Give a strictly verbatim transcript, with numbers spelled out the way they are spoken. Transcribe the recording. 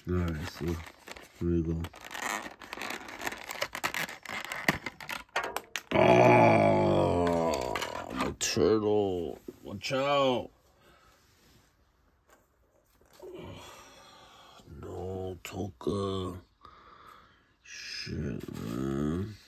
Alright, so here we go. Oh, I'm a turtle. Watch out. No, Tokka. Shit, man.